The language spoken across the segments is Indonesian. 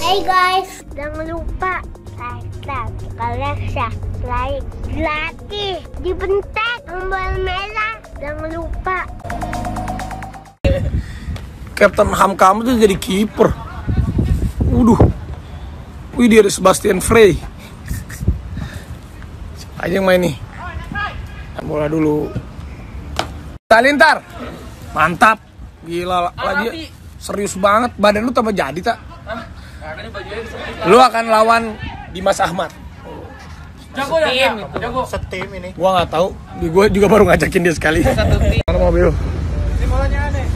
Hey guys, jangan lupa like, kalian subscribe, gratis, dibentak tombol merah, jangan lupa. Captain Ham kamu tuh jadi kiper. Wih, dia ada Sebastian Frey. Siapa aja yang main nih? Bola dulu. Talintar, mantap, gila lagi. Serius banget, badan lu tambah jadi tak? Lu akan lawan Dimas Ahmad. Jago ya, jago. Setim ini. Gua nggak tahu, gua juga baru ngajakin dia sekali. Mana mobil? Ini bolanya aneh.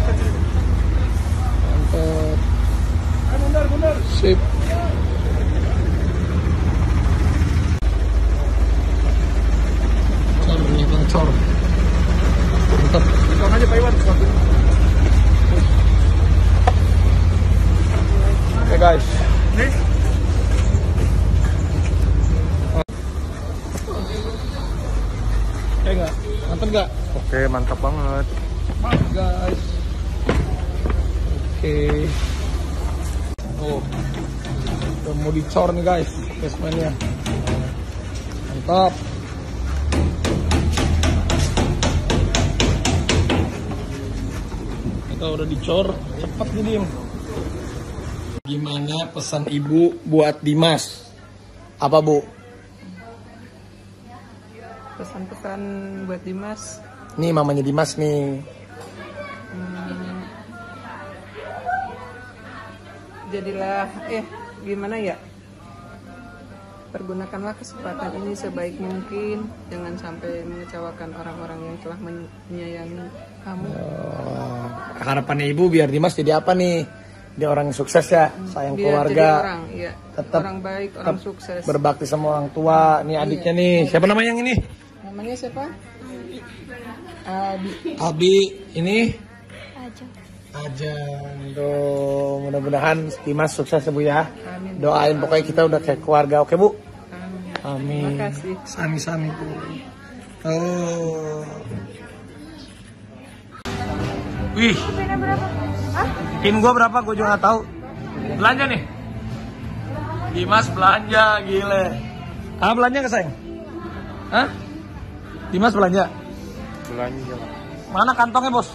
Mantap. Mundur. Sip. Cor nih, Bang Cor. Mantap. Bukan aja Pak Iwan. Oke guys. Nih. Oke nggak? Mantap nggak? Oke, mantap banget. Mantap guys. Oke. Oh, udah mau dicor nih guys, basementnya. Mantap. Kita udah dicor, cepet nih Dim. Gimana pesan ibu buat Dimas? Apa bu? Pesan-pesan buat Dimas. Nih mamanya Dimas nih. Jadilah gimana ya? Pergunakanlah kesempatan ini sebaik mungkin, jangan sampai mengecewakan orang-orang yang telah menyayangi kamu. Harapannya ibu biar Dimas jadi apa nih? Dia orang sukses ya, sayang Biar keluarga, jadi orang, ya. tetap Orang baik, orang sukses. berbakti sama orang tua. Nih adiknya nih, siapa namanya yang ini? Namanya siapa? Abi, ini? Aja. Tuh, mudah-mudahan Dimas sukses ya bu ya. Amin. Doain pokoknya kita udah kayak keluarga, oke bu? Amin. Amin. Terima kasih. Sami-sami bu. Oh. Wih. Tim gua berapa? Gua juga nggak tahu. Belanja nih. Dimas belanja, gile. Belanja nggak sayang? Hah? Dimas belanja? Belanja. Mana kantongnya bos?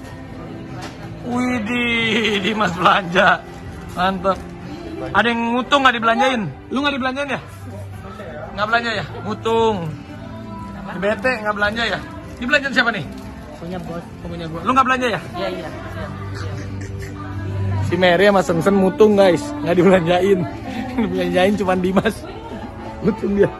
Widih, Dimas belanja. Mantep. Ada yang ngutung nggak dibelanjain? Lu nggak dibelanjain ya? Nggak belanja ya? Ngutung. Bete nggak belanja ya? Ini belanjaan siapa nih? Punya bos. Punya gua. Lu nggak belanja ya? Iya. Si Mary sama Sen mutung guys, nggak dibelanjain. Dibelanjain cuma Dimas. Mutung dia.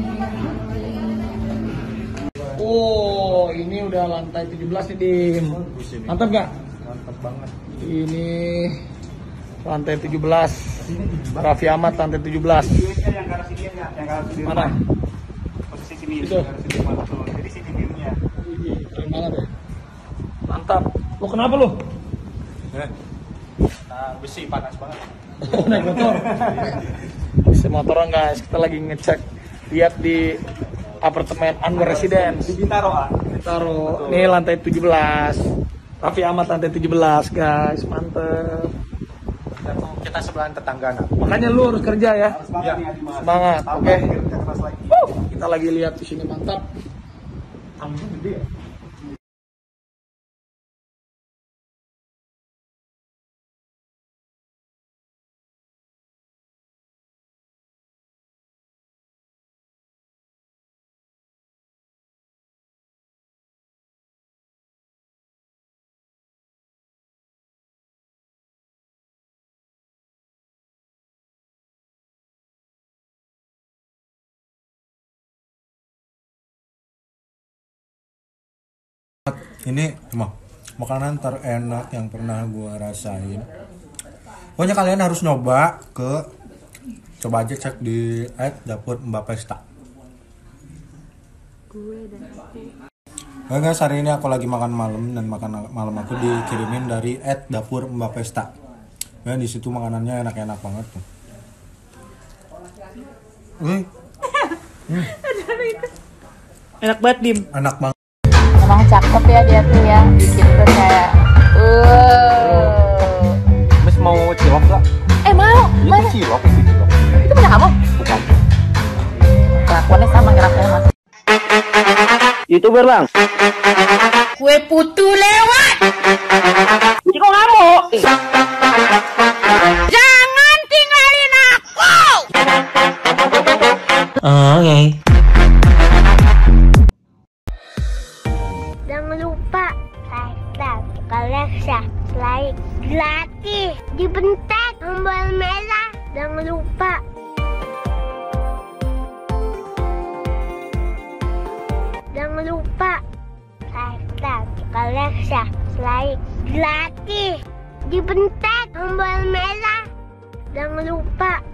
Oh, ini udah lantai 17 nih Dim. Mantap nggak? Mantap banget. Ini lantai 17. Raffi Ahmad lantai 17. Yang garasi dia ya, yang garasi dia. Mana? Posisi sini. Itu. Garasi dia mana tuh. Jadi sini view-nya. Keren banget ya. Mantap. Lo kenapa lo? Nah, besi panas banget. Naik motor. Bisa motoran guys. Kita lagi ngecek. Lihat di apartemen Anwar Residence. Di Bintaro ah. Taruh. Nih lantai 17. Raffi Ahmad lantai 17 guys. Mantep. Kita sebelahan tetangga nak. Makanya lu harus kerja ya. Semangat nih Adi Mas. Semangat. Oke. Kerja keras lagi. Kita lagi lihat di sini mantap. Angin gede ya. Ini makanan terenak yang pernah gua rasain. Pokoknya kalian harus coba aja cek di @dapur Mbak Pesta. Guys, hari ini aku lagi makan malam dan makan malam aku dikirimin dari @dapur Mbak Pesta. Ya, di situ makanannya enak-enak banget tuh. Enak banget Dim. Enak banget. Emang cakep ya dia tuh ya, bikin tuh kayak Mas mau cilok gak? mau. Mana? Itu cilok, itu cilok. Itu punya kamu? Bukan. Kelakuannya sama ngerasain mas. YouTuber bang. Kue putu lewat. Ini kok ngamuk? Jangan tinggalin aku. Oke. Jangan lupa subscribe like gratis dibentak tombol merah. Jangan lupa. Jangan lupa subscribe like gratis dibentak tombol merah. Jangan lupa.